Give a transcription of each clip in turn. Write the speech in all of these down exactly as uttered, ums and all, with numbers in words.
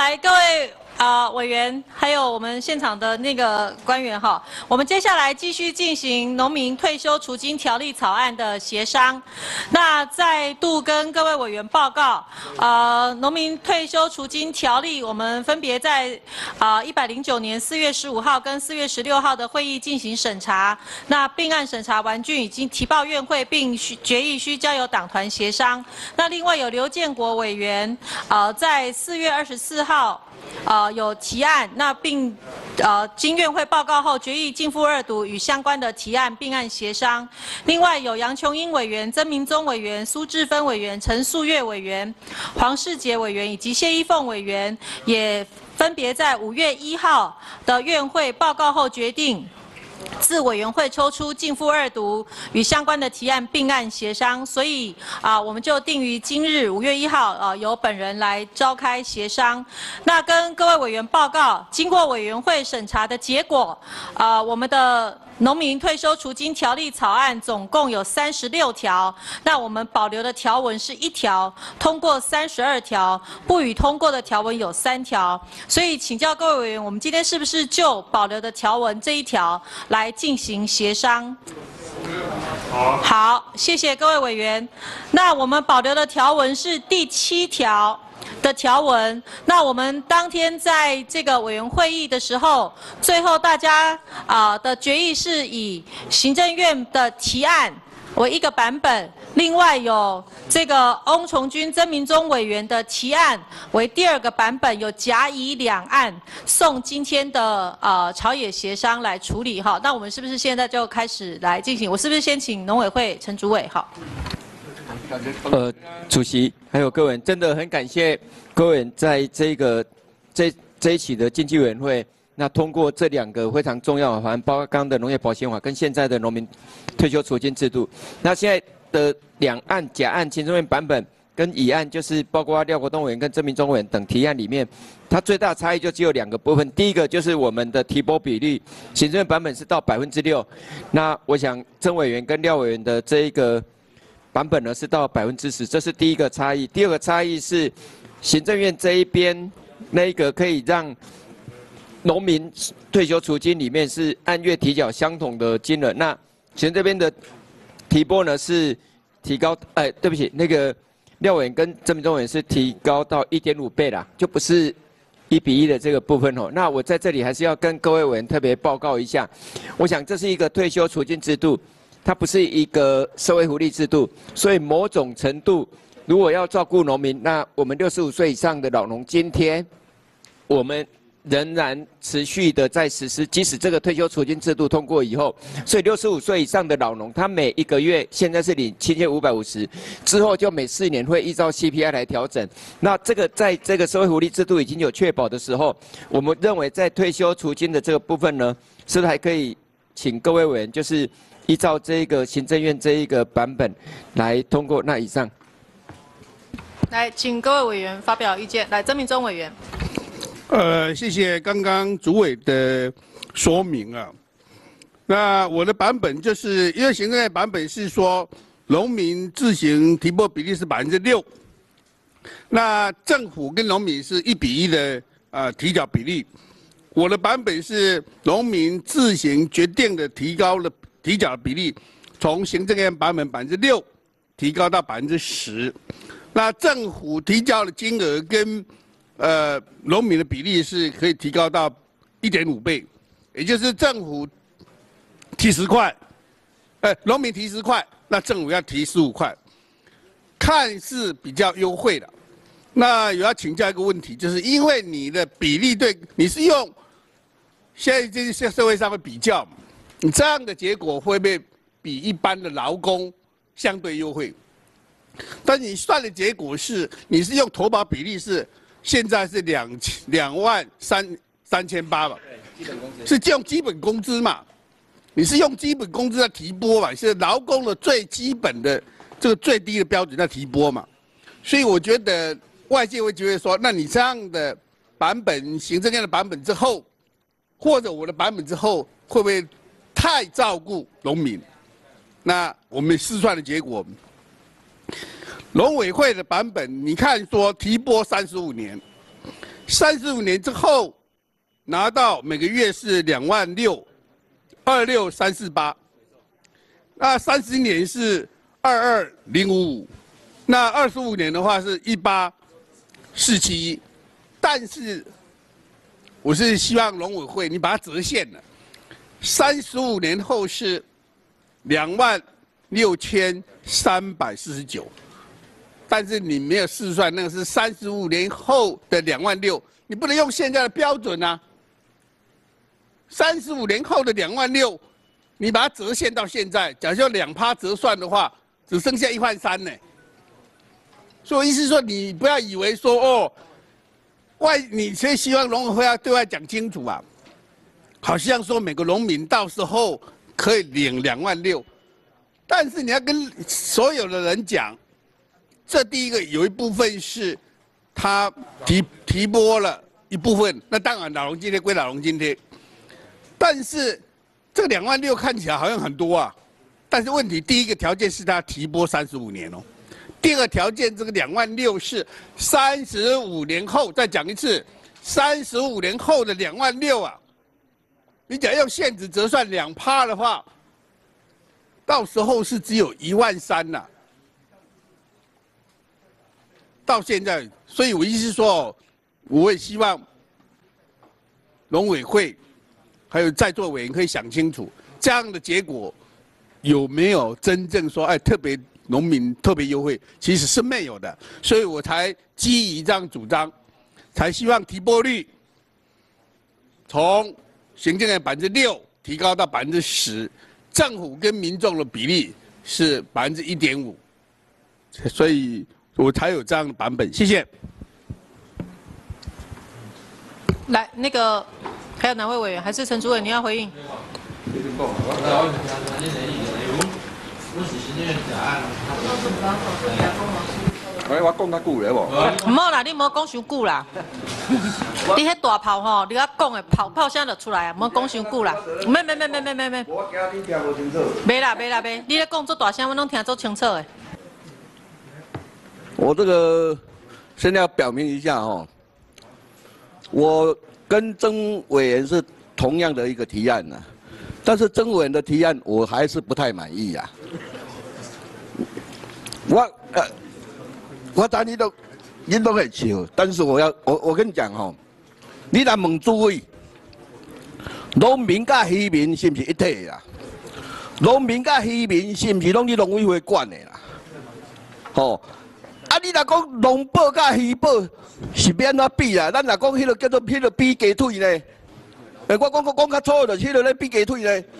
来，各位啊、呃、委员，还有我们现场的那个官员哈，我们接下来继续进行农民退休储金条例草案的协商。那再度跟各位委员报告，呃，农民退休储金条例，我们分别在啊一百零九年四月十五号跟四月十六号的会议进行审查。那并案审查完竣，已经提报院会，并决议需交由党团协商。那另外有刘建国委员，呃，在四月二十四号。呃，有提案，那并呃经院会报告后，决议逕付二读，与相关的提案并案协商。另外有杨琼英委员、曾明宗委员、苏志芬委员、陈素月委员、黄世杰委员以及谢依凤委员，也分别在五月一号的院会报告后决定。自委员会抽出逕付二读与相关的提案并案协商，所以啊，我们就定于今日五月一号啊，由本人来召开协商。那跟各位委员报告，经过委员会审查的结果，啊，我们的农民退休储金条例草案总共有三十六条，那我们保留的条文是一条，通过三十二条，不予通过的条文有三条。所以请教各位委员，我们今天是不是就保留的条文这一条来进行协商？好，谢谢各位委员。那我们保留的条文是第七条。的条文，那我们当天在这个委员会议的时候，最后大家啊、呃、的决议是以行政院的提案为一个版本，另外有这个翁崇军、曾明宗委员的提案为第二个版本，有甲乙两案送今天的呃朝野协商来处理哈。那我们是不是现在就开始来进行？我是不是先请农委会陈主委好？ 呃，主席还有各位，真的很感谢各位在这个这这一期的经济委员会，那通过这两个非常重要的法案，包括刚刚的农业保险法跟现在的农民退休储金制度。那现在的两案甲案行政院版本跟乙案，就是包括廖国栋委员跟曾明宗委员等提案里面，它最大的差异就只有两个部分。第一个就是我们的提拨比率，行政院版本是到百分之六，那我想曾委员跟廖委员的这一个版本呢是到百分之十，这是第一个差异。第二个差异是，行政院这一边那个可以让农民退休储金里面是按月提缴相同的金额，那行政这边的提拨呢是提高，哎，对不起，那个廖委员跟曾明宗委员是提高到一点五倍啦，就不是一比一的这个部分哦。那我在这里还是要跟各位委员特别报告一下，我想这是一个退休储金制度。它不是一个社会福利制度，所以某种程度，如果要照顾农民，那我们六十五岁以上的老农，今天我们仍然持续的在实施，即使这个退休储金制度通过以后，所以六十五岁以上的老农，他每一个月现在是领七千五百五十，之后就每四年会依照 C P I 来调整。那这个在这个社会福利制度已经有确保的时候，我们认为在退休储金的这个部分呢，是不是还可以请各位委员就是？依照这个行政院这一个版本来通过。那以上， 来，请各位委员发表意见。来，曾明宗委员。 呃，谢谢刚刚主委的说明啊。那我的版本就是因为行政院版本是说农民自行提拨比例是百分之六，那政府跟农民是一比一的呃提缴比例。我的版本是农民自行决定的提高了。提缴的比例从行政院版本百分之六提高到百分之十，那政府提交的金额跟呃农民的比例是可以提高到一点五倍，也就是政府提十块，呃农民提十块，那政府要提十五块，看似比较优惠的。那有要请教一个问题，就是因为你的比例对你是用现在这些社会上的比较。你这样的结果会不会比一般的劳工相对优惠？但你算的结果是，你是用投保比例是现在是两两万三三千八嘛？是用基本工资嘛？你是用基本工资在提拨嘛？是劳工的最基本的这个最低的标准在提拨嘛？所以我觉得外界会觉得说，那你这样的版本行政院的版本之后，或者我的版本之后，会不会？太照顾农民，那我们试算的结果，农委会的版本，你看说提拨三十五年， 三十五年之后拿到每个月是两万六，二六三四八，那三十年是二二零五五，那二十五年的话是一八四七一，但是我是希望农委会你把它折现了，三十五年后是两万六千三百四十九。 但是你没有试算，那个是三十五年后的两万六，你不能用现在的标准啊。三十五年后的两万六，你把它折现到现在，假设两趴折算的话，只剩下一万三呢。所以意思是说，你不要以为说哦，外你所以希望农委会要对外讲清楚啊，好像说每个农民到时候可以领两万六，但是你要跟所有的人讲。 这第一个有一部分是，他提提拨了一部分，那当然老农津贴归老农津贴，但是这两万六看起来好像很多啊，但是问题第一个条件是他提拨三十五年哦，第二个条件这个两万六是三十五年后，再讲一次，三十五年后的两万六啊，你假如用现值折算两趴的话，到时候是只有一万三呐。 到现在，所以我意思是说，我也希望农委会还有在座委员可以想清楚，这样的结果有没有真正说，哎，特别农民特别优惠，其实是没有的，所以我才基于这样主张，才希望提拨率从行政院百分之六提高到百分之十，政府跟民众的比例是百分之一点五，所以。 我才有这样的版本，谢谢。 来，那个还有哪位委员？还是陈主委你要回应？ 哎，我讲较久咧无？ 唔好啦，你唔好讲伤久啦。你迄大炮吼，你遐讲的炮炮声就出来啊，唔好讲伤久啦。没没没没没没没。 我惊你听无清楚。 没啦没啦没，你咧讲做大声，我拢听做清楚的。 我这个现在要表明一下哦，我跟曾委员是同样的一个提案呐、啊，但是曾委员的提案我还是不太满意呀、啊。我呃，我知你都你都会笑，但是我要我我跟你讲哦，你来问诸位，农民甲渔民是不是一体啦？农民甲渔民是不是拢你农委会管的啦？吼。 啊！你若讲农保甲渔保是要安怎比啦？咱若讲迄个叫做迄个比鸡腿呢？诶，我讲讲讲较粗就是迄个咧比鸡腿呢。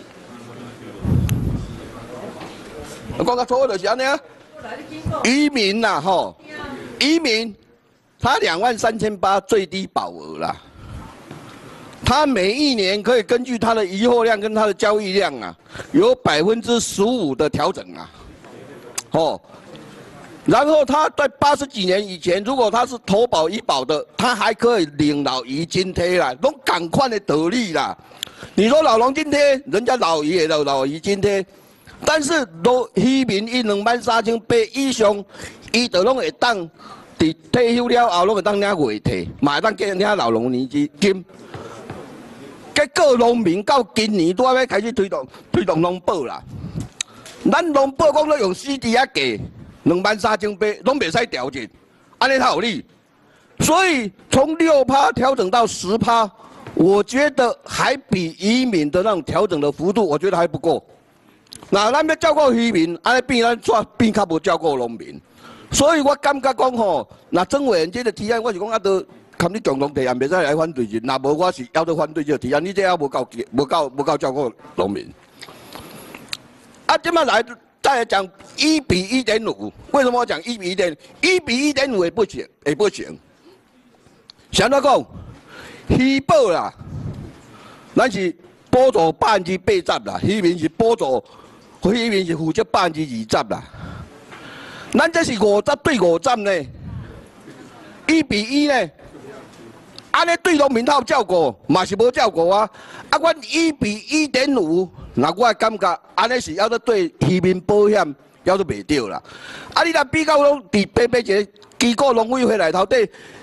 我讲较粗就是安尼啊。渔民呐吼，渔民他两万三千八最低保额啦，他每一年可以根据他的渔获量跟他的交易量啊，有百分之十五的调整啊，哦。 然后他在八十几年以前，如果他是投保医保的，他还可以领老渔津贴啦，拢赶快的得利啦。你说老农津贴，人家老渔也有老渔津贴，但是都渔民伊两万三千八以上，伊就拢会当伫退休了后，拢会当领月退，嘛会当给领老农年金。结果农民到今年都要开始推动推动农保啦，咱农保讲要用 C D 啊计。 两万三千八拢袂使调整，安尼才有理。所以从六趴调整到十趴，我觉得还比渔民的那种调整的幅度，我觉得还不够。那咱要照顾渔民，安尼变咱煞变较无照顾农民。所以我感觉讲吼，那曾委员这个提案，我是讲啊，都看你共同提案，袂使来反对人。那无我是要得反对这个提案，你这还无够无够无够照顾农民。啊，这么来。 再来讲一比一点五，为什么我讲一比一点？一比一点五也不行，也不行。想到讲，渔保啦，咱是补助百分之八十啦，渔民是补助，渔民是负责百分之二十啦。咱这是五十对五十呢，一比一呢，安尼对农民他有照顾，嘛是无照顾啊。啊，阮一比一点五。 那我感觉安尼是要得对渔民保险要得袂着啦。啊，你若比较拢伫北北一个机构农委会内头底，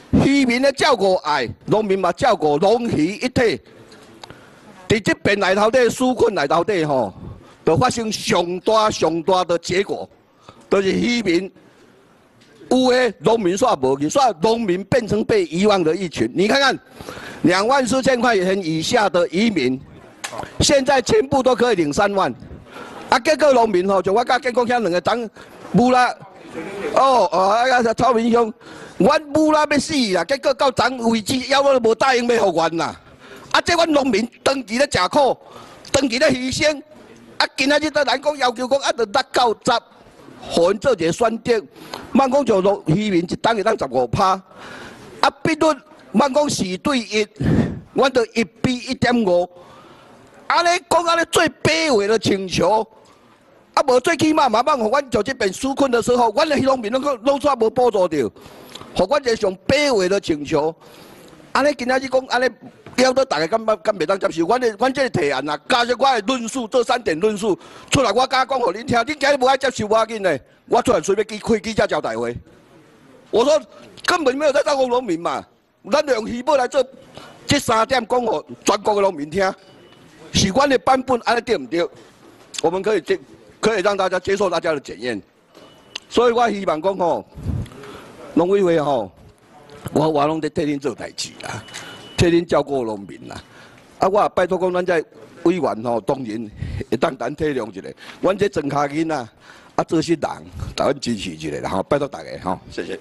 渔民的照顾爱，农民嘛照顾，农渔一体。伫这边内头底纾困内头底吼，就发生上大上大的结果，就是渔民有诶农民煞无去，煞农民变成被遗忘的一群。你看看，两万四千块钱以下的渔民，现在全部都可以领三万，啊，结果农民吼，就我甲建国遐两个当母啦，哦哦，啊个曹明兄，阮母啦要死啦，结果到昨为止要我都无答应要互阮啦。 啊！这阮农民长期咧食苦，长期咧牺牲，啊！今仔日在咱讲要求讲，啊，着六到十，互因做一个选择。莫讲就农渔民一当会当十五趴，啊，比率莫讲四对一，阮着一比一点五。安尼讲安尼最卑微的请求，啊，无最起码嘛，莫互阮就这边纾困的时候，阮的农民拢个拢煞无补助着，互阮一个上卑微的请求。安尼今仔日讲安尼。 了到大家敢敢敢袂当接受？阮的阮这个提案啊，加上我的论述，做三点论述出来，我敢讲互恁听，恁今日无爱接受我紧嘞，我出来随便记开记者招待会。我说根本没有在照顾农民嘛，咱用渔保来做这三点讲互全国的农民听，是阮的版本安尼对唔对？我们可以接，可以让大家接受大家的检验。所以我希望讲吼，农委会吼，我我拢在替恁做代志啦。 替恁照顾农民啦，啊，我也拜托讲，咱这委员吼，当然会当咱体谅一下，阮这庄稼囡仔啊，做些人，大家支持一下啦，吼，拜托大家吼，谢谢。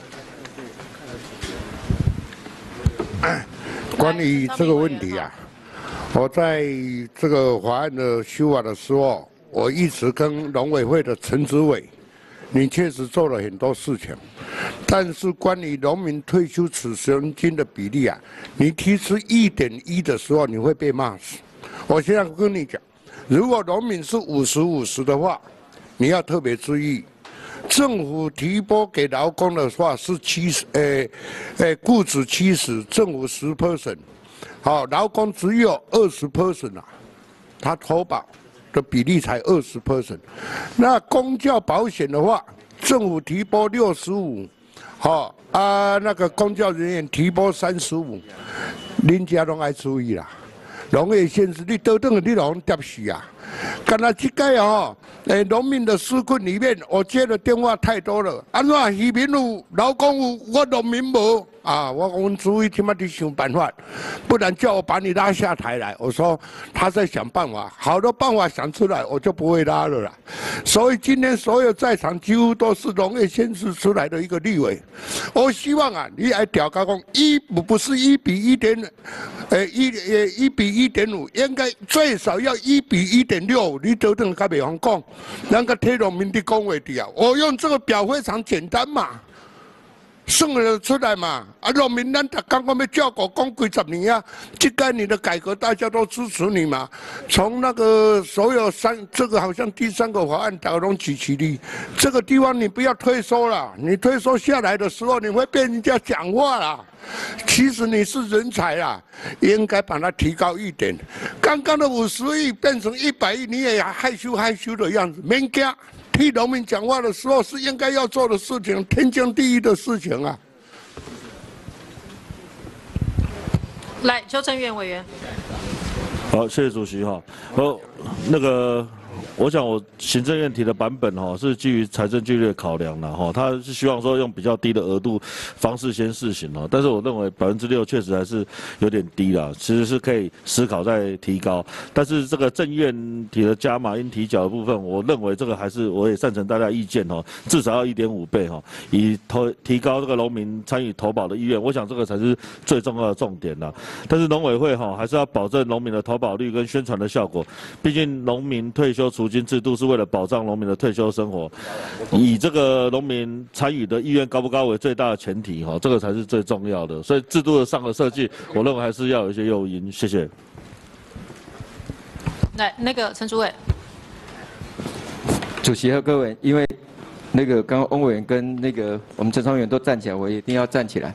关于这个问题啊，我在这个法案的修法的时候，我一直跟农委会的陈子伟。 你确实做了很多事情，但是关于农民退休储蓄金的比例啊，你提出一点一的时候，你会被骂死。我现在跟你讲，如果农民是五十五十的话，你要特别注意。政府提拨给劳工的话是七十，诶，诶，雇主七十，政府十 percent， 好，劳工只有二十 percent 啊，他投保。 的比例才二十 percent， 那公教保险的话，政府提拨六十五，好啊，那个公教人员提拨三十五，恁家拢爱注意啦。农业县市你倒等你拢跌死啊！干那这个哦，诶，农民的纾困里面，我接的电话太多了。安怎渔民有，劳工有，我农民无？ 啊！我我们主委他妈得想办法，不然叫我把你拉下台来。我说他在想办法，好的办法想出来，我就不会拉了啦。所以今天所有在场几乎都是农业县市出来的一个立委。我希望啊，你来调高讲一不不是一比一点，呃一呃一比一点五，应该最少要一比一点六。你都等甲袂方讲，那个铁农民的讲话的啊，我用这个表非常简单嘛。 算得出来嘛？啊，农民咱逐工我要照顾，讲几十年啊，这个你的改革大家都支持你嘛。从那个所有三，这个好像第三个法案大家拢支持你，这个地方你不要退缩了，你退缩下来的时候，你会被人家讲话啦。其实你是人才啦，应该把它提高一点。刚刚的五十亿变成一百亿，你也害羞害羞的样子，免惊。 替农民讲话的时候是应该要做的事情，天经地义的事情啊！ 来，邱成远委员。 好，谢谢主席哈。哦，那个。 我想我行政院提的版本哈是基于财政纪律的考量啦哈，他是希望说用比较低的额度方式先试行哈，但是我认为百分之六确实还是有点低啦，其实是可以思考再提高，但是这个政院提的加码应提缴的部分，我认为这个还是我也赞成大家意见哈，至少要 一点五倍哈，以投提高这个农民参与投保的意愿，我想这个才是最重要的重点啦。但是农委会哈还是要保证农民的投保率跟宣传的效果，毕竟农民退休储金制度是为了保障农民的退休生活，以这个农民参与的意愿高不高为最大的前提，哈，这个才是最重要的。所以制度上的设计，我认为还是要有一些诱因。谢谢。 来，那个陈主委， 主席和各位，因为那个刚刚翁委员跟那个我们陈昌元都站起来，我一定要站起来。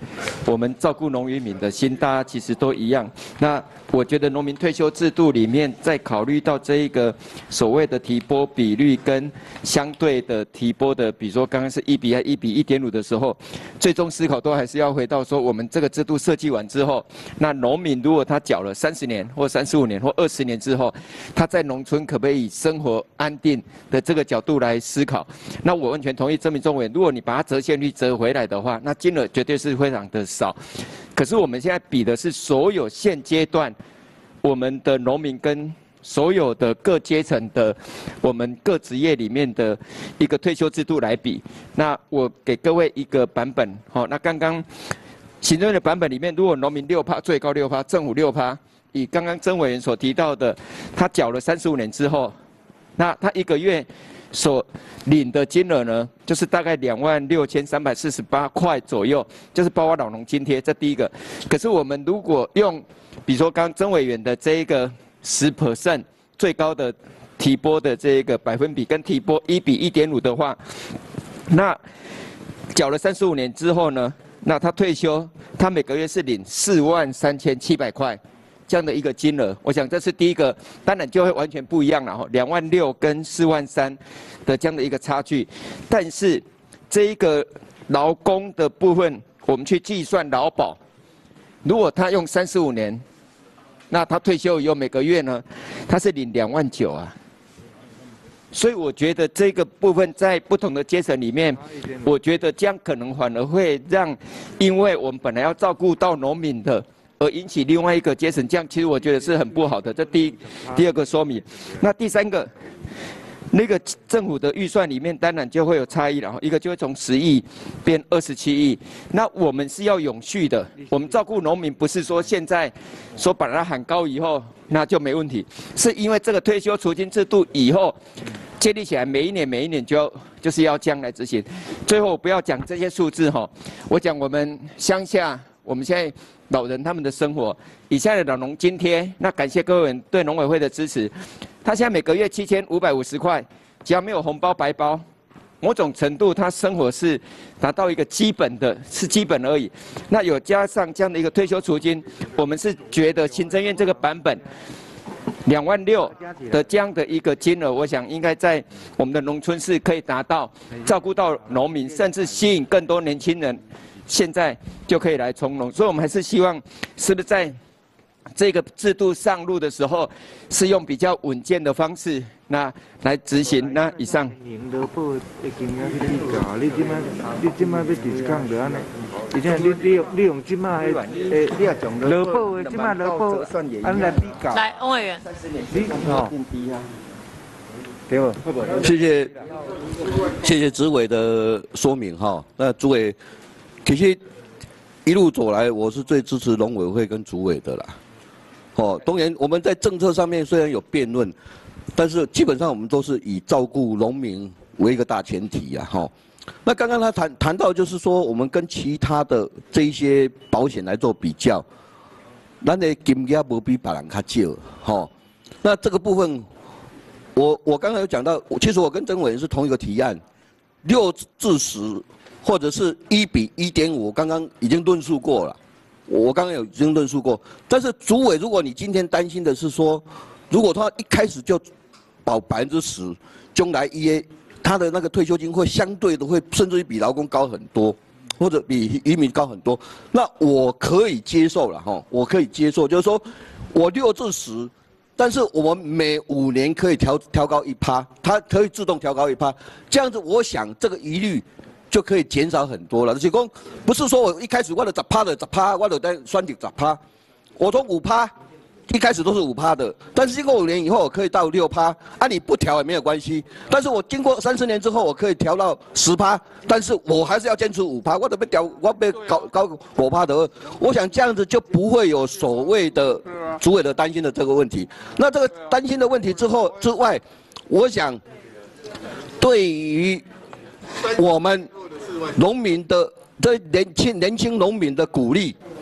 我们照顾农渔民的心，大家其实都一样。那我觉得农民退休制度里面，在考虑到这一个所谓的提拨比率跟相对的提拨的，比如说刚刚是一比还一比一点五的时候，最终思考都还是要回到说，我们这个制度设计完之后，那农民如果他缴了三十年或三十五年或二十年之后，他在农村可不可以以生活安定的这个角度来思考？那我完全同意曾明忠委员，如果你把它折现率折回来的话，那金额绝对是非常的少。可是我们现在比的是所有现阶段我们的农民跟所有的各阶层的我们各职业里面的一个退休制度来比。那我给各位一个版本，好，那刚刚行政院的版本里面，如果农民六趴最高六趴，政府六趴，以刚刚曾委员所提到的，他缴了三十五年之后，那他一个月所领的金额呢，就是大概两万六千三百四十八块左右，就是包括老农津贴，这第一个。可是我们如果用，比如说刚曾委员的这一个十 percent 最高的提拨的这一个百分比，跟提拨一比一点五的话，那缴了三十五年之后呢，那他退休，他每个月是领四万三千七百块。这样的一个金额，我想这是第一个，当然就会完全不一样了哈，两万六跟四万三的这样的一个差距。但是这一个劳工的部分，我们去计算劳保，如果他用三十五年，那他退休以后每个月呢，他是领两万九啊。所以我觉得这个部分在不同的阶层里面，我觉得这样可能反而会让，因为我们本来要照顾到农民的。而引起另外一个阶层，这样其实我觉得是很不好的。这第一、第二个说明。那第三个，那个政府的预算里面当然就会有差异了，一个就会从十亿变二十七亿。那我们是要永续的，我们照顾农民不是说现在说把它喊高以后那就没问题，是因为这个退休储金制度以后建立起来，每一年每一年就要就是要这样来执行。最后不要讲这些数字哈，我讲我们乡下。我们现在老人他们的生活，以下的老农津贴，那感谢各位对农委会的支持。他现在每个月七千五百五十块，只要没有红包白包，某种程度他生活是达到一个基本的，是基本而已。那有加上这样的一个退休储金，我们是觉得行政院这个版本两万六的这样的一个金额，我想应该在我们的农村是可以达到照顾到农民，甚至吸引更多年轻人。现在就可以来从农，所以我们还是希望，是不是在这个制度上路的时候，是用比较稳健的方式，那来执行。那以上。 劳保的金额去比较，你即摆你即摆要 discount 就安尼，而且你你用你用即摆的诶劳保的即摆劳保安来比较。 来，翁委员。 你哦。对不？ 谢谢谢谢执委的说明哈。那主委。其实一路走来，我是最支持农委会跟主委的啦。哦，当然我们在政策上面虽然有辩论，但是基本上我们都是以照顾农民为一个大前提呀。哈，那刚刚他谈谈到就是说，我们跟其他的这一些保险来做比较，咱的金额不比别人较少。哈，那这个部分，我我刚才有讲到，其实我跟曾委员是同一个提案，六至十。或者是一比一点五，刚刚已经论述过了，我刚刚有已经论述过。但是主委，如果你今天担心的是说，如果他一开始就保百分之十，将来一他的那个退休金会相对的会甚至于比劳工高很多，或者比移民高很多，那我可以接受了哈，我可以接受，就是说我六至十。但是我们每五年可以调调高一趴，它可以自动调高一趴，这样子我想这个疑虑。就可以减少很多了。就是讲，不是说我一开始我的十趴的十趴，我就在算定十趴，我从五趴，一开始都是五趴的，但是经过五年以后，我可以到六趴，啊你不调也没有关系。但是我经过三十年之后，我可以调到十趴，但是我还是要坚持五趴，我得被调，我被高高五趴的。我想这样子就不会有所谓的主委的担心的这个问题。那这个担心的问题之后之外，我想对于我们。农民的对年轻年轻农民的鼓励，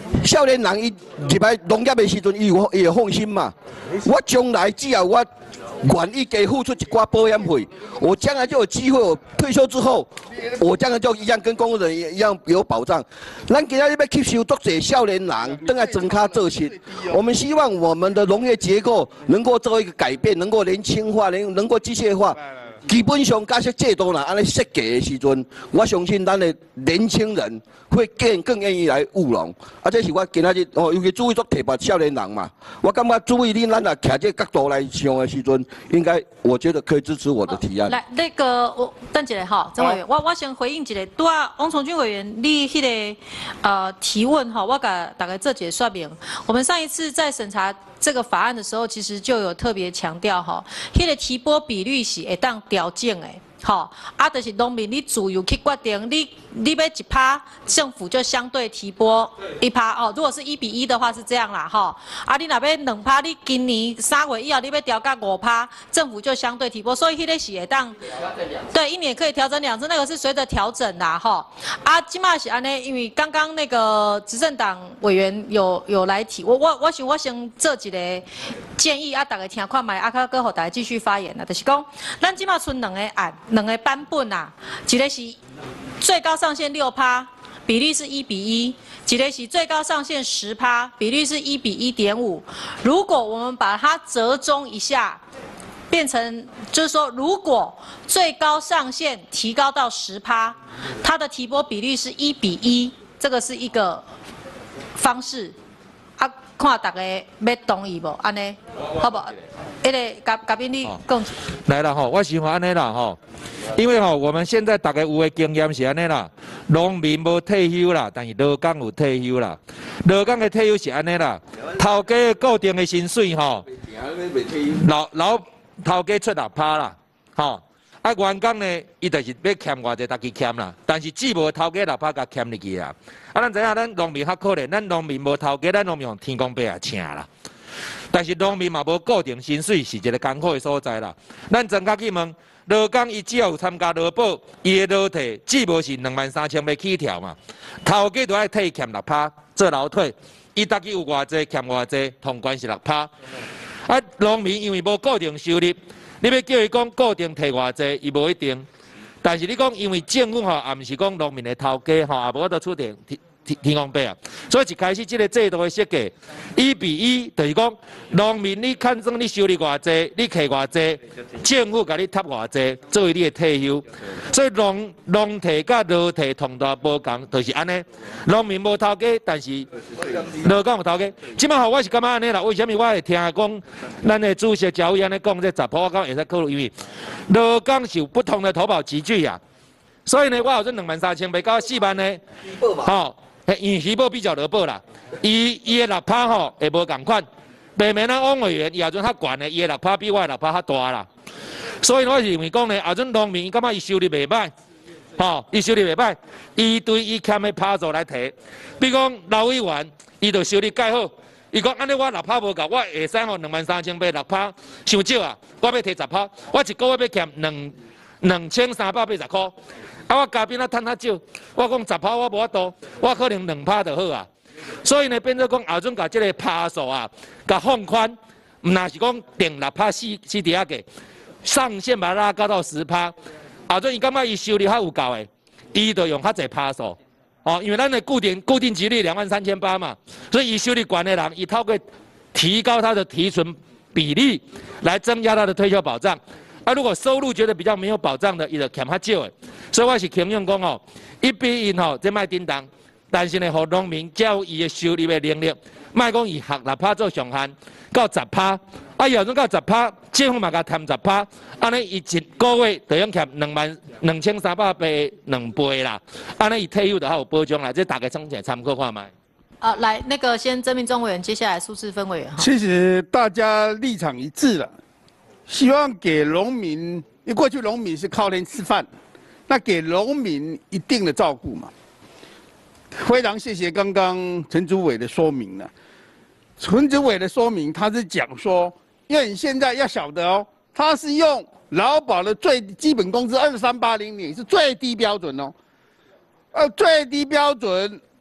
少年人伊入来农业的时阵，伊有伊会放心嘛。我将来只要我愿意给付出一寡保险费，我将来就有机会。我退休之后，我将来就一样跟公务人员一样有保障。咱今仔日要吸收多些少年人，等来增卡做事。我们希望我们的农业结构能够做一个改变，能够年轻化，能能够机械化。基本上加些制度啦，安尼设计的时阵，我相信咱的年轻人会更更愿意来务农。啊，这是我今仔日哦，尤其注意做提拔少年人嘛。我感觉注意你咱啊，徛这角度来想的时阵，应该我觉得可以支持我的提案。 来，那个我等一下哈，曾委员，我我先回应一下，对啊，王崇军委员你迄个呃提问哈，我甲大概做一个说明。我们上一次在审查这个法案的时候，其实就有特别强调哈，迄个提拨比率是会当调整的。好，啊，就是农民你自由去决定，你你要一趴，政府就相对提拨一趴哦。如果是一比一的话是这样啦，哈。啊，你若要两趴，你今年三月以后你要调到五趴，政府就相对提拨，所以迄个是会当，对，一年可以调整两次，那个是随着调整啦，哈。啊，即马是安尼，因为刚刚那个执政党委员有有来提，我我我想我先做一个建议啊，大家听看卖，啊，较搁互大家继续发言啦，就是讲，咱即马剩两个案。两个版本啊，一个是最高上限六趴，比例是一比一；一个是最高上限十趴，比例是一比一点五。如果我们把它折中一下，变成就是说，如果最高上限提高到十趴，它的提拨比率是一比一，这个是一个方式。啊，看大家要同意无？安尼好不好？迄个嘉嘉宾你讲。 来了吼，我想法安尼啦吼。因为吼，我们现在大家有的经验是安尼啦，农民无退休啦，但是劳工有退休啦。劳工的退休是安尼啦，头家固定的薪水吼，老老头家出六趴啦，吼。啊，员工呢，伊就是要欠偌济，家己欠啦。但是只无头家六趴甲欠入去啦。啊，咱知影咱农民较可怜，咱农民无头家，咱农民用天公伯也请啦。但是农民嘛无固定薪水，是一个艰苦的所在啦。咱真较去问。劳工伊只要有参加劳保，伊的劳退只无是两万三千要起跳嘛，头家就爱替欠六趴做劳退，伊家己有偌济欠偌济，通关是六趴。啊，农民因为无固定收入，你要叫伊讲固定摕偌济，伊无一定。但是你讲因为政府吼，也毋是讲农民的头家吼，也无法度出电天天公伯啊，所以一开始这个制度的设计一比一，就是讲农民你看算你收入偌济，你摕偌济，政府甲你贴偌济，作为你的退休。所以农农退甲劳退同大无共，就是安尼。农民无头家，但是劳工有头家。即摆吼我是感觉安尼啦，为什么我会听讲咱的主席赵委安尼讲这十铺，我讲会使考虑，因为劳工是有不同的投保集聚啊。所以呢，我有这两万三千袂到四万呢，吼。因虚报比较劳保啦，伊伊的六趴吼会无共款，北面咱汪委员伊也阵较悬的，伊的六趴比我的六趴较大啦。所以我是认为讲呢，也阵农民伊感觉伊收入袂歹，吼，伊收入袂歹，伊对伊欠的趴数来提，比如讲老委员，伊就收入介好，伊讲安尼我六趴无够，我会使吼两万三千八六趴，伤少啊，我要提十趴，我一个月要欠两两千三百八十块。啊，我嘉宾啊趁较少，我讲十趴我无法度，我可能两趴就好啊。所以呢，变做讲后阵甲即个趴数啊，甲放宽，毋那是讲定六趴四四伫遐个，上限把它拉高到十趴。后阵伊感觉伊收入较有够诶，伊就用较济趴数。哦，因为咱的固定固定级率两万三千八嘛，所以伊收入悬的人，伊透过提高他的提存比例，来增加他的退休保障。啊，如果收入觉得比较没有保障的，伊就欠较少的，所以我是倾向讲哦，一比一吼，这卖叮当，但是呢，互农民才有伊的收入的能力，卖讲以学六趴做上限，到十趴，啊，以后阵到十趴，政府嘛甲添十趴，安尼伊一个月就用欠两万两千三百八两倍啦，安尼伊退休就较有保障啦，这大家参起来参考看卖。 啊，来，那个先曾命中委员，接下来苏世芬委员哈。 其实大家立场一致了。希望给农民，因为过去农民是靠天吃饭，那给农民一定的照顾嘛。非常谢谢刚刚陈主委的说明了。陈主委的说明，他是讲说，因为你现在要晓得哦，他是用劳保的最基本工资二三八零年是最低标准哦，呃，最低标准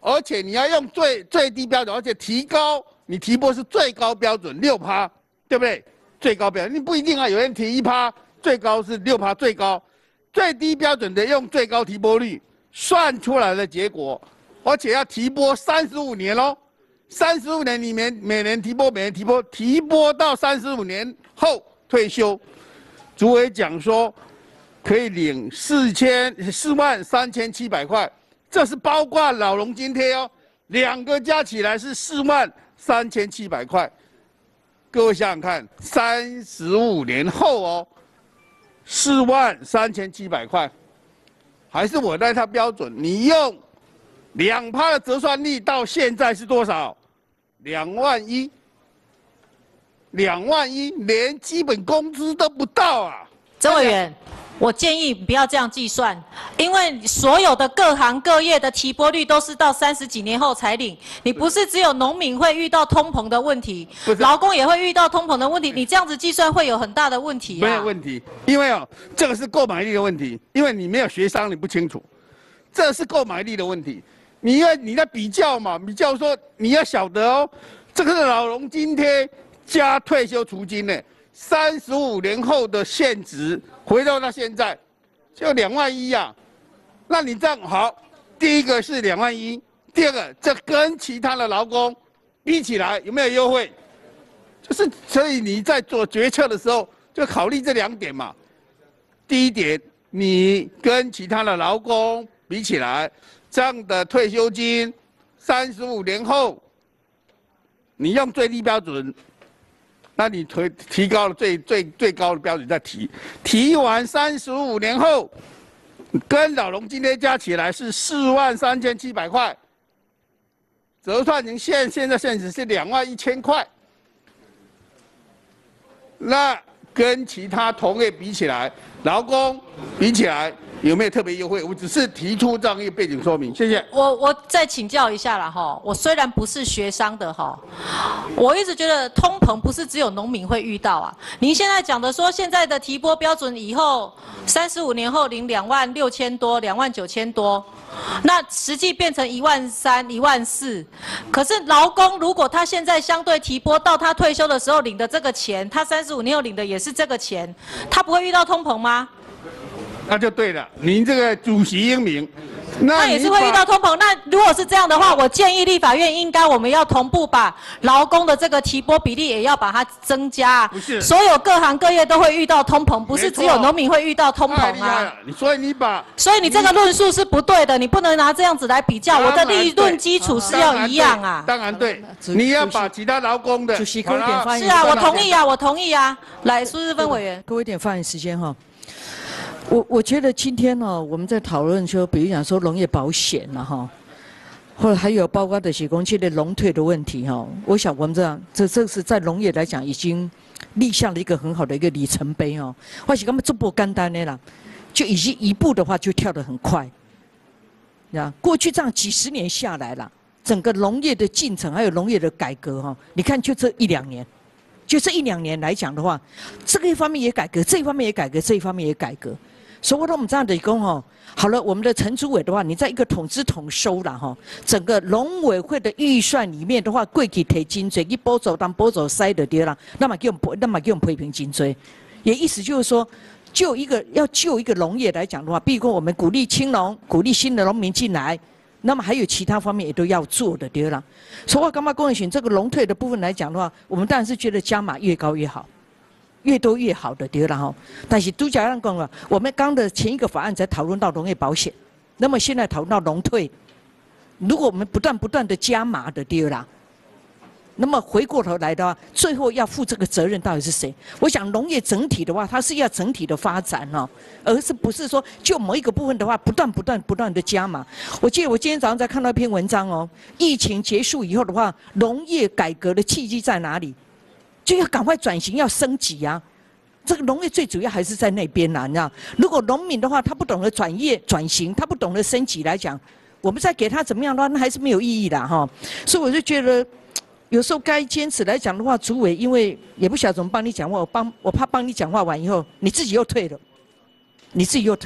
而且你要用最最低标准，而且提高你提拨是最高标准六趴，对不对？最高标准你不一定啊，有人提一趴，最高是六趴最高，最低标准的用最高提拨率算出来的结果，而且要提拨三十五年喽，三十五年里面每年提拨，每年提拨，提拨到三十五年后退休，主委讲说可以领四千四万三千七百块。这是包括老农津贴哦，两个加起来是四万三千七百块。各位想想看，三十五年后哦，四万三千七百块，还是我那套标准？你用两趴的折算率，到现在是多少？两万一，两万一，连基本工资都不到啊！ 曾委员。我建议不要这样计算，因为所有的各行各业的提拨率都是到三十几年后才领。你不是只有农民会遇到通膨的问题，劳工也会遇到通膨的问题。你这样子计算会有很大的问题、啊。 没有问题，因为哦，这个是购买力的问题，因为你没有学商，你不清楚，这是购买力的问题。你要你在比较嘛，比较说你要晓得哦，这个是老农津贴加退休储金呢。三十五年后的现值回到到现在，就两万一呀。那你这样好，第一个是两万一，第二个这跟其他的劳工比起来有没有优惠？就是所以你在做决策的时候就考虑这两点嘛。第一点，你跟其他的劳工比起来，这样的退休金，三十五年后，你用最低标准。那你提提高了最最最高的标准再提，提完三十五年后，跟老农津贴加起来是四万三千七百块，折算成现现在现值是两万一千块。那跟其他同业比起来，劳工比起来有没有特别优惠？我只是提出这样一个背景说明，谢谢。 我我再请教一下啦哈，我虽然不是学商的哈，我一直觉得通膨不是只有农民会遇到啊。您现在讲的说现在的提拨标准以后三十五年后领两万六千多、两万九千多，那实际变成一万三、一万四。可是劳工如果他现在相对提拨到他退休的时候领的这个钱，他三十五年后领的也是这个钱，他不会遇到通膨吗？ 那就对了，您这个主席英明， 那也是会遇到通膨。那如果是这样的话，我建议立法院应该我们要同步把劳工的这个提拨比例也要把它增加。 不是， 所有各行各业都会遇到通膨，不是只有农民会遇到通膨啊。 所以你把， 所以你这个论述是不对的，你不能拿这样子来比较。我的立论基础是要一样啊。 当然对，你要把其他劳工的。 主席，给我一点发言。 是啊，我同意啊，我同意啊。来，苏日芬委员， 给我一点发言时间哈。我我觉得今天呢、哦，我们在讨论说，比如讲说农业保险了哈，或者还有包括的是公期的农退的问题哈。我想我们这样，这这是在农业来讲已经立下了一个很好的一个里程碑哦。或许他们这不简单的啦，就已经一步的话就跳得很快。呀，过去这样几十年下来了，整个农业的进程还有农业的改革哈，你看就这一两年。就这一两年来讲的话，这个一方面也改革，这一方面也改革，这一方面也改革。所以我们这样的讲哦，好了，我们的陈主委的话，你在一个统支统收了哈，整个农委会的预算里面的话，过去提真多，一补助当补助塞的对啦，那么给我们那么给我们批评真多，也意思就是说，就一个要就一个农业来讲的话，比如说我们鼓励青农，鼓励新的农民进来。那么还有其他方面也都要做的，对啦。所以我干嘛公选这个农退的部分来讲的话，我们当然是觉得加码越高越好，越多越好的，对啦哈。但是都讲讲了，我们刚的前一个法案才讨论到农业保险，那么现在讨论到农退，如果我们不断不断的加码的，对啦。那么回过头来的话，最后要负这个责任到底是谁？我想农业整体的话，它是要整体的发展哦，而是不是说就某一个部分的话，不断不断不断的加码。我记得我今天早上在看到一篇文章哦，疫情结束以后的话，农业改革的契机在哪里？就要赶快转型，要升级啊！这个农业最主要还是在那边啦，你知道？如果农民的话，他不懂得转业转型，他不懂得升级来讲，我们再给他怎么样的话，那还是没有意义的哈。所以我就觉得。有时候该坚持来讲的话，主委因为也不晓得怎么帮你讲话，我帮我怕帮你讲话完以后，你自己又退了，你自己又退，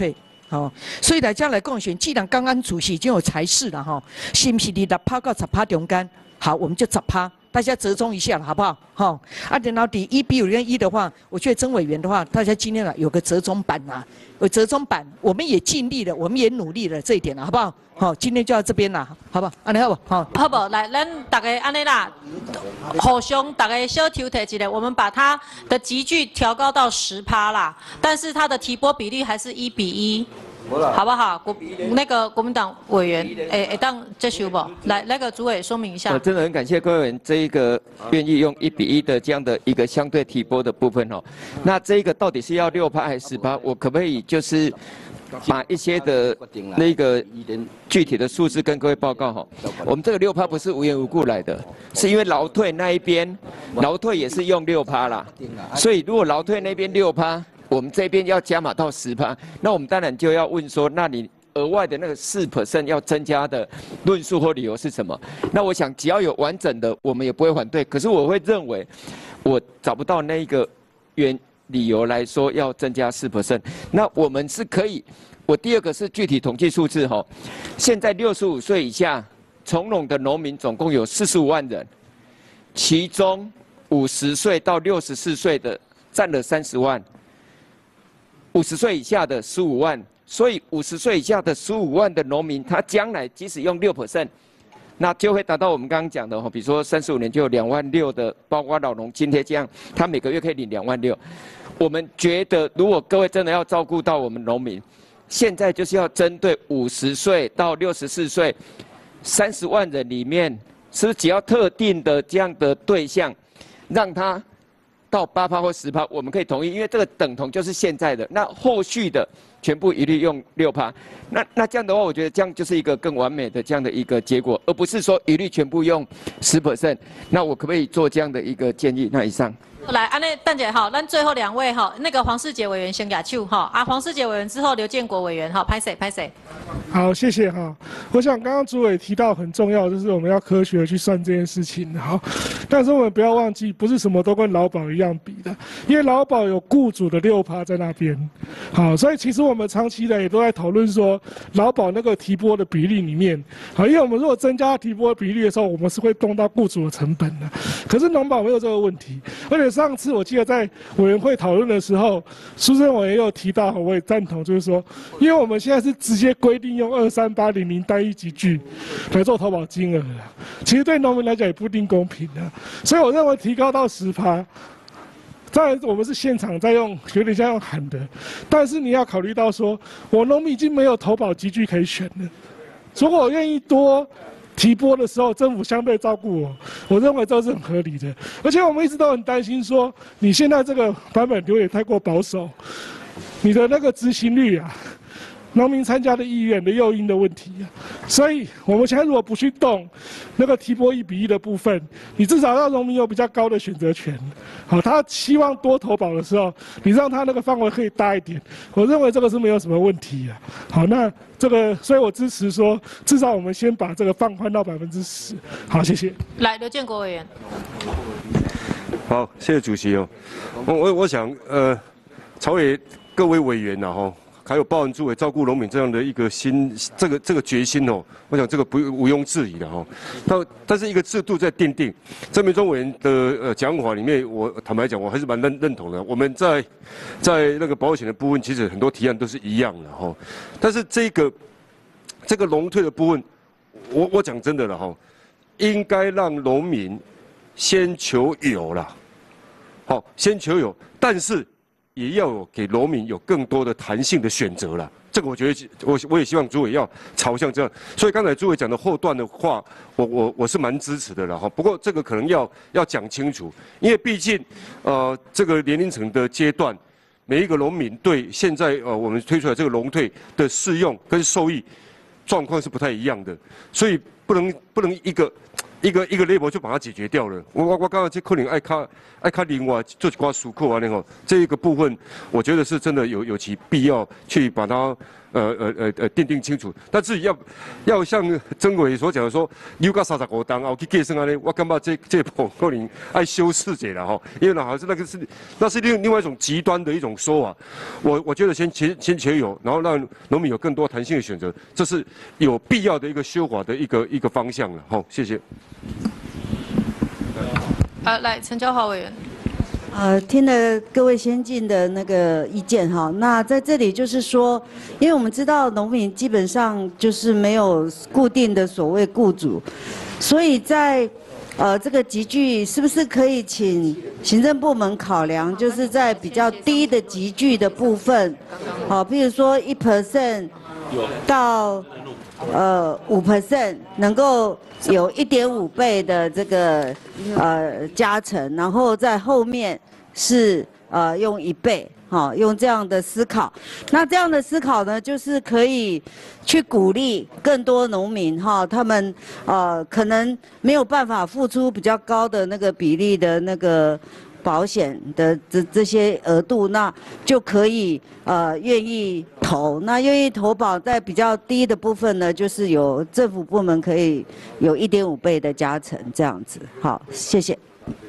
哦，所以大家来共选，既然刚刚主席已经有裁示了哈，是不是你的趴到十趴中间？好，我们就十趴，大家折中一下了，好不好？好、哦，啊，然后第一比五跟一的话，我觉得曾委员的话，大家今天啊有个折中版啊，有折中版，我们也尽力了，我们也努力了这一点了，好不好？好、哦，今天就到这边了，好不好？安尼好不好？ 好不？来，咱大家安尼啦，互相大家小抽提一下，我们把它的集聚调高到十趴啦，但是它的提拨比例还是一比一。好不好？国那个国民党委员，诶诶，当接受不？来，那个主委说明一下。 我真的很感谢各位委员这一个愿意用一比一的这样的一个相对提拨的部分哦。那这个到底是要六趴还是十趴？我可不可以就是把一些的那个具体的数字跟各位报告哈？我们这个六趴不是无缘无故来的，是因为劳退那一边，劳退也是用六趴啦，所以如果劳退那边六趴。我们这边要加码到十趴，那我们当然就要问说，那你额外的那个四 percent 要增加的论述或理由是什么？那我想只要有完整的，我们也不会反对。可是我会认为，我找不到那一个原理由来说要增加四 percent。那我们是可以，我第二个是具体统计数字哈，现在六十五岁以下从农的农民总共有四十五万人，其中五十岁到六十四岁的占了三十万。五十岁以下的十五万，所以五十岁以下的十五万的农民，他将来即使用六 percent， 那就会达到我们刚刚讲的哈，比如说三十五年就有两万六的，包括老农津贴这样，他每个月可以领两万六。我们觉得，如果各位真的要照顾到我们农民，现在就是要针对五十岁到六十四岁三十万人里面，是不是只要特定的这样的对象，让他到八趴或十趴，我们可以同意，因为这个等同就是现在的。那后续的全部一律用六趴，那那这样的话，我觉得这样就是一个更完美的这样的一个结果，而不是说一律全部用十 percent。那我可不可以做这样的一个建议？那以上。 来，安内蛋姐好，那最后两位哈，那个黄世杰委员先雅秋哈，啊黄世杰委员之后刘建国委员哈，拍谁拍谁。 好，谢谢哈。我想刚刚主委提到很重要，就是我们要科学的去算这件事情，好，但是我们不要忘记，不是什么都跟劳保一样比的，因为劳保有雇主的六趴在那边，好，所以其实我们长期的也都在讨论说，劳保那个提拨的比例里面，好，因为我们如果增加提拨比例的时候，我们是会动到雇主的成本的，可是农保没有这个问题，而且上次我记得在委员会讨论的时候，苏贞委员也有提到，我也赞同，就是说，因为我们现在是直接规定用二三八零零单一集聚来做投保金额了，其实对农民来讲也不一定公平的，所以我认为提高到十趴。当然，我们是现场在用，有点像用喊的，但是你要考虑到说，我农民已经没有投保集聚可以选了，如果我愿意多提拨的时候，政府相对照顾我，我认为这是很合理的。而且我们一直都很担心说，你现在这个版本有点太过保守，你的那个执行率啊，农民参加的意愿的诱因的问题啊，所以我们现在如果不去动那个提拨一比一的部分，你至少让农民有比较高的选择权。好，他希望多投保的时候，你让他那个范围可以大一点，我认为这个是没有什么问题啊。好，那这个，所以我支持说，至少我们先把这个放宽到百分之十。好，谢谢。 来，刘建国委员。 好，谢谢主席哦。我我我想，呃，朝野各位委员呐，哈。还有包含诸位照顾农民这样的一个心，这个这个决心哦，我想这个不毋庸置疑的哈。但但是一个制度在奠定，郑明忠委员的呃讲法里面，我坦白讲，我还是蛮认认同的。我们在在那个保险的部分，其实很多提案都是一样的哈。但是这个这个农退的部分，我我讲真的了哈，应该让农民先求有啦，好，先求有，但是。也要有给农民有更多的弹性的选择了，这个我觉得我我也希望诸位要朝向这样。所以刚才诸位讲的后段的话，我我我是蛮支持的了哈。不过这个可能要要讲清楚，因为毕竟呃这个年龄层的阶段，每一个农民对现在呃我们推出来这个农退的适用跟受益状况是不太一样的，所以不能不能一个。一个一个 label 就把它解决掉了。我我我刚刚这可能爱看爱看另外做一挂纾困啊，那个这一个部分，我觉得是真的有有其必要去把它呃呃呃呃定定清楚。但至于要要像曾伟所讲的说，有到三十五档啊，去计算啊呢，我感觉这这部可能爱修饰一下哈，因为呢好像那个是那是另另外一种极端的一种说法。我我觉得先先先且有，然后让农民有更多弹性的选择，这是有必要的一个修法的一个一个方向了。好，谢谢。 啊，来，陈椒华委员。 呃，听了各位先进的那个意见哈，那在这里就是说，因为我们知道农民基本上就是没有固定的所谓雇主，所以在呃这个集聚是不是可以请行政部门考量，就是在比较低的集聚的部分，好，譬如说一 percent 到呃五 percent 能够有一点五倍的这个呃加成，然后在后面是呃用一倍，好、哦、用这样的思考。那这样的思考呢，就是可以去鼓励更多农民哈、哦，他们呃可能没有办法付出比较高的那个比例的那个保险的这这些额度，那就可以呃愿意投。那愿意投保在比较低的部分呢，就是有政府部门可以有一点五倍的加成这样子。好，谢谢。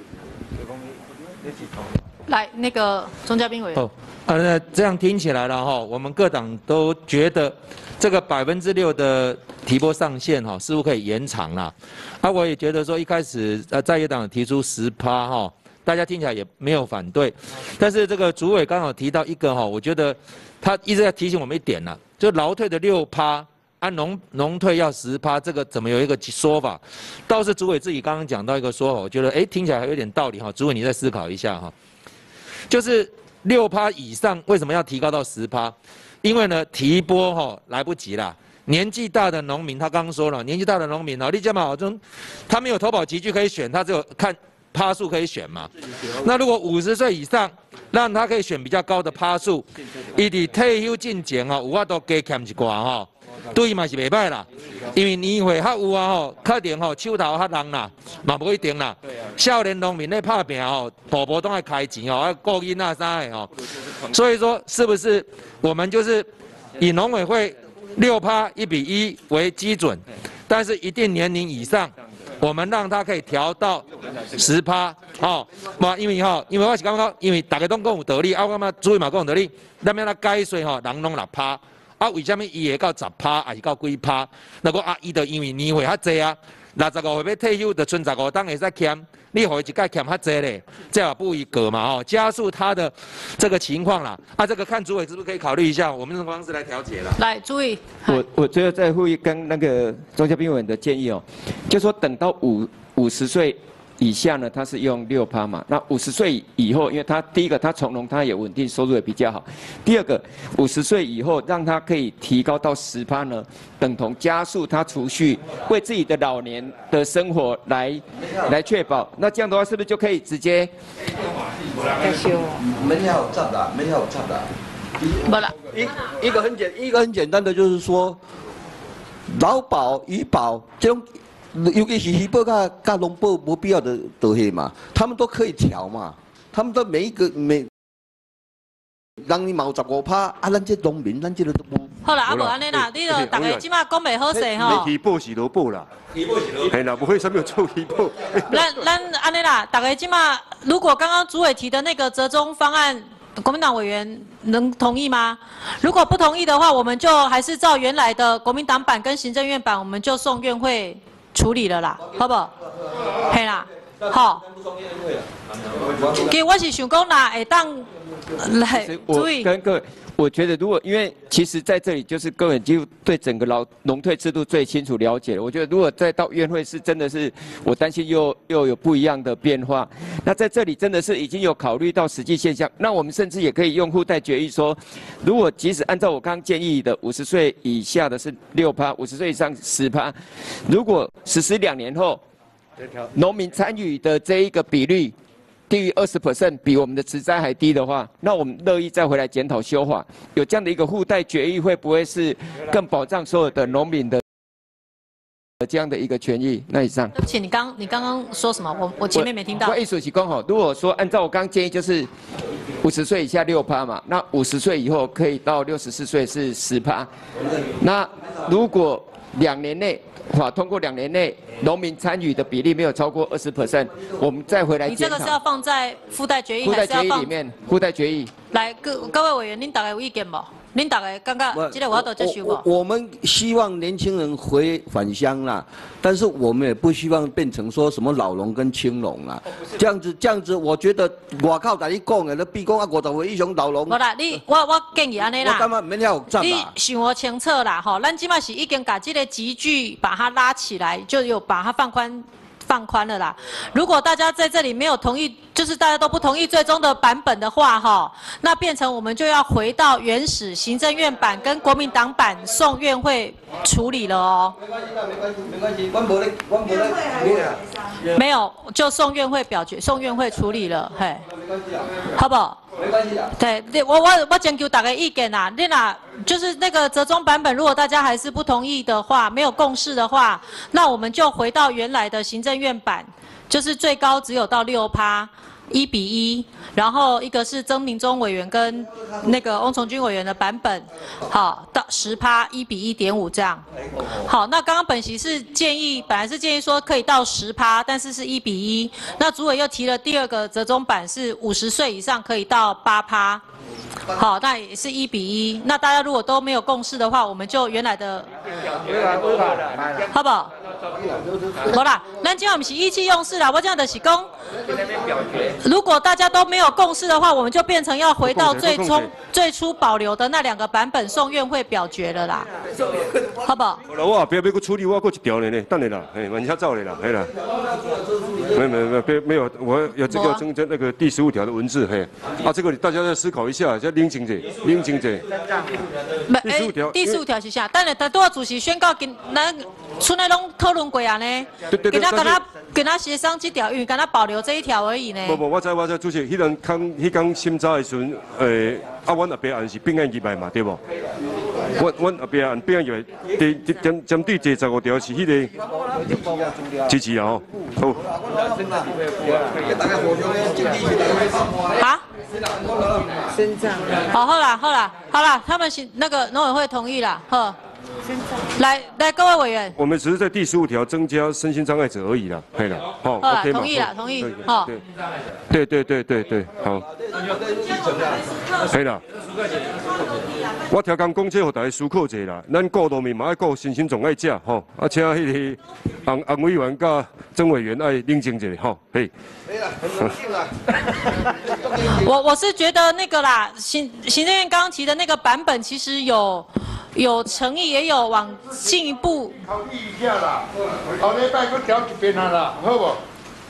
来，那个钟嘉宾委员。 哦，啊，那这样听起来了哈，我们各党都觉得这个百分之六的提拨上限哈，似乎可以延长啦。啊，我也觉得说一开始呃在野党提出十趴哈。大家听起来也没有反对，但是这个主委刚好提到一个哈，我觉得他一直在提醒我们一点呢，就劳退的六趴，按农农退要十趴，这个怎么有一个说法？倒是主委自己刚刚讲到一个说法，我觉得哎听起来还有点道理哈，主委你再思考一下哈，就是六趴以上为什么要提高到十趴？因为呢提拨哈来不及啦。年纪大的农民，他刚刚说了，年纪大的农民哦，你讲嘛，中他没有投保集聚可以选，他只有看。趴数可以选嘛？那如果五十岁以上，让他可以选比较高的趴数，伊伫退休进前哦，有法度加欠一寡吼，对嘛是袂歹啦。因为年岁较有啊吼，可能吼手头较重啦，嘛不一定啦。少年农民咧拍拼吼，婆婆都爱开钱哦，要顾囡仔啥的吼。所以说，是不是我们就是以农委会六趴一比一为基准，但是一定年龄以上。我们让它可以调到十趴，哦，嘛，因为吼，因为我是感觉，因为大家都讲有道理，啊，我感觉主委嘛讲有道理，咱要来解说吼，人拢六趴，啊，为什么伊会到十趴，还是到几趴？那个啊，伊就因为年岁较济啊，六十五岁要退休，就剩十五档会使欠，你互伊一届欠较济咧，这样不一个嘛，哦，加速他的这个情况啦，啊，这个看主委是不是可以考虑一下，我们用方式来调解啦。 来，注意。 我我最后再呼吁跟那个钟嘉宾委员的建议哦，就说等到五五十岁以下呢，他是用六趴嘛。那五十岁以后，因为他第一个他从农，他也稳定，收入也比较好。第二个，五十岁以后让他可以提高到十趴呢，等同加速他储蓄，为自己的老年的生活来来确保。那这样的话，是不是就可以直接？ 没有差的，没有差的。 不了， 一一个很简一个很简单的就是说，劳保、医保这种，尤其是医保甲甲农保无必要的东西嘛，他们都可以调嘛，他们都每一个每，人你毛十五趴，啊，咱这农民咱这个都无。 好啦，啊无安尼啦，你著大家即马讲袂好势吼。 医保是劳保啦，医保是劳保，系啦，不会上面有做医保。 咱咱安尼啦，大家即马如果刚刚主委提的那个折中方案。国民党委员能同意吗？如果不同意的话，我们就还是照原来的国民党版跟行政院版，我们就送院会处理了啦，好不好？嘿啦，好。其实我是想讲啦，会当来注意。 跟各位，我觉得如果因为其实在这里就是各位就对整个劳农退制度最清楚了解了。我觉得如果再到院会是真的是，我担心又又有不一样的变化。那在这里真的是已经有考虑到实际现象，那我们甚至也可以用附带决议说，如果即使按照我刚刚建议的五十岁以下的是六趴，五十岁以上十趴，如果实施两年后，农民参与的这一个比率。低于二十 percent 比我们的职灾还低的话，那我们乐意再回来检讨修法。有这样的一个附带决议，会不会是更保障所有的农民的这样的一个权益？那以上。 对不起，你刚你刚刚说什么？我我前面没听到。 我意思是讲吼，如果说按照我刚刚建议，就是五十岁以下六趴嘛，那五十岁以后可以到六十四岁是十趴。那如果两年内法通过两年内农民参与的比例没有超过二十 percent， 我们再回来检讨。 你这个是要放在附带决议， 附带决议还是要放里面？附带决议。 来，各各位委员，您大概有意见不？您大概感觉这个我要都接受不？ 我我们希望年轻人回返乡啦，但是我们也不希望变成说什么老农跟青农啦，这样子这样子，我觉得外口在你讲的，那比讲啊五十岁以上老农。 无啦，你我我建议安尼啦。 我感觉免了站你吧。 想我清楚啦，吼，咱即马是已经把这个集聚把它拉起来，就有把它放宽。放宽了啦。如果大家在这里没有同意，就是大家都不同意最终的版本的话，哈，那变成我们就要回到原始行政院版跟国民党版送院会处理了哦。没关系啦，没关系，没关系，我无咧，我无咧，没有，就送院会表决，送院会处理了，嘿，好不好？没关系的。对，对我我我征求大家意见啦，你呐，就是那个折中版本，如果大家还是不同意的话，没有共识的话，那我们就回到原来的行政院版，就是最高只有到六趴。一比一，然后一个是曾明忠委员跟那个翁崇军委员的版本，好到十趴一比一点五这样。好，那刚刚本席是建议，本来是建议说可以到十趴，但是是一比一。那主委又提了第二个折中版是五十岁以上可以到八趴。好，那也是一比一。那大家如果都没有共识的话，我们就原来的，好不好？无啦，咱今晚不是意气用事啦，我这样的是讲，如果大家都没有共识的话，我们就变成要回到最初最初保留的那两个版本送院会表决了啦，好不好？ 我不要要去处理，我过一条呢呢，等你啦，哎，往下走的啦，嘿啦，没有没有没有没有没有，我有这个增加那个第十五条的文字，嘿，啊，这个大家要思考一下，要冷静者，冷静者。第十五条， 第十五条是啥？等下，等多主席宣告给咱村内拢讨论过啊呢，给他跟他跟他协商这条，因为跟他保留这一条而已呢。 不不，我知我知，主席，迄阵康迄天审查的时阵，诶，啊，阮后壁案是并案入来嘛，对不？阮阮后壁案并案入来，第针针对第十五条是迄个支持啊吼，好。 啊？好，好啦，好啦，好啦，他们是那个农委会同意啦，呵。来来，各位委员， 我们只是在第十五条增加身心障碍者而已啦，可以了，好 ，OK 吗？ 同意了，同意，好， 对对对对对，好，可以了。我调工讲这，互大家思考一下啦。咱顾农民嘛爱顾，身心障碍者吼，啊，请迄个洪洪委员甲曾委员爱冷静一下吼，嘿。 我我是觉得那个啦，行行政院刚刚提的那个版本，其实有。有诚意，也有往进一步。考虑一下啦，后礼拜佫调一遍啊啦，好不？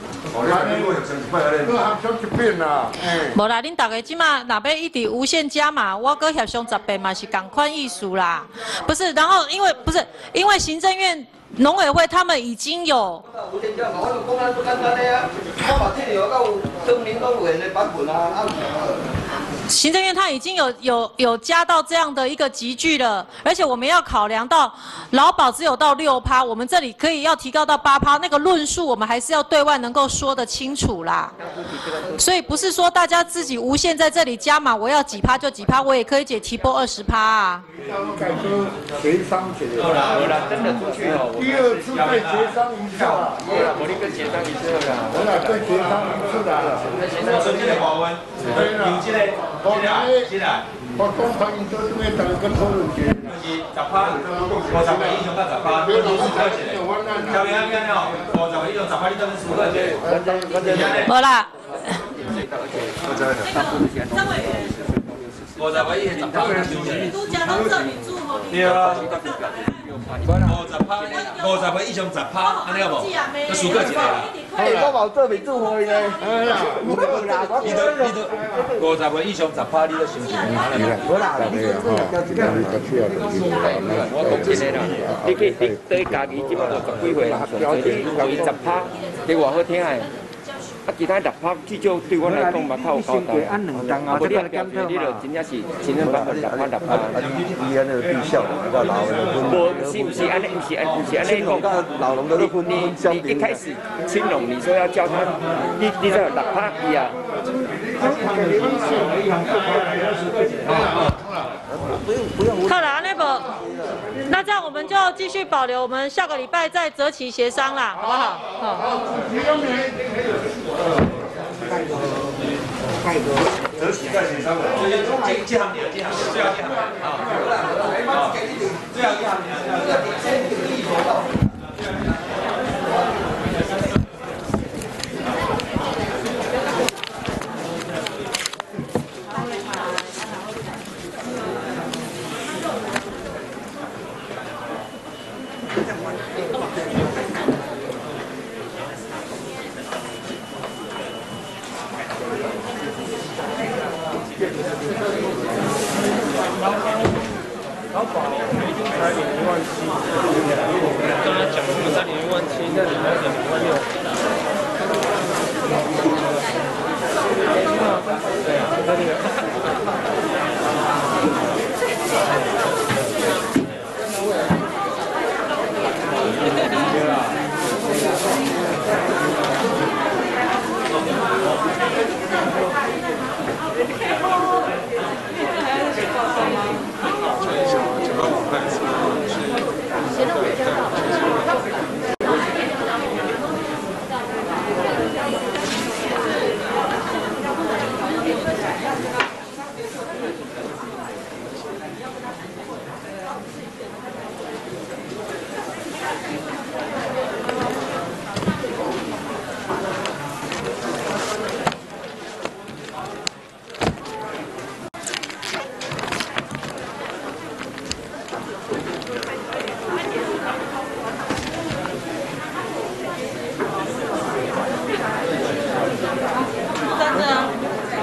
各行调一遍啦。无啦，恁大家即马若要一直无限加码，我佫协商十遍嘛是同款意思啦。不是，然后因为不是因为行政院农委会他们已经有。无限加码，我就讲咱不简单的啊，我嘛这里有到证明农委的版本啊。行政院他已经有有有加到这样的一个集聚了，而且我们要考量到劳保只有到六趴，我们这里可以要提高到八趴，那个论述我们还是要对外能够说得清楚啦。所以不是说大家自己无限在这里加码，我要几趴就几趴，我也可以解提拨二十趴啊。协商解决。好啦好啦，真的出去哦。第二次再协商一下啦。好啦，我哋跟协商一次啦。好啦，再协商一次啦。我手机的保温，有这个。我讲你，我讲欢迎做咩？大家跟讨论嘅。是十趴，五十个以上到十趴，你都是了解。小明啱啱哦，五十个以上十趴，你都是了解。无啦。张委员。五十个以上十趴，你都加到这里住吼。对啊。五十趴，五十个以上十趴，安尼好无？要输过一个啦。哎，我冇做未做开呢。哎呀，你都你都你都五十个以上十趴，你都收钱。好啦，你这个交一个，我讲真个啦，你去你对家己即摆五十几岁，交你交伊十趴，你偌好听诶。啊，其他六趴至少对我来讲嘛较有交代。啊，无你来检讨嘛，你就真正是真正百分六趴六趴。啊，你你安尼必孝的，比较老的。无是不是安尼？不是安，不是安尼讲。老农的分你你一开始青农，你说要叫他，你你这六趴伊啊， 好了，那个，那这样我们就继续保留，我们下个礼拜再择期协商啦，好不好？好。 择期再协商了。这这这行年，这行年，这行年，好，这行年。 劳保已经才领一万七，刚才讲我们才领一万七，现在领了两万六。对啊，那这个。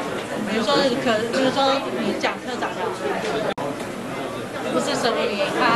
可，比如说你讲科长，不是什么你他